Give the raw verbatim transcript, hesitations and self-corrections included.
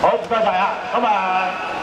好，唔該晒啊！咁啊〜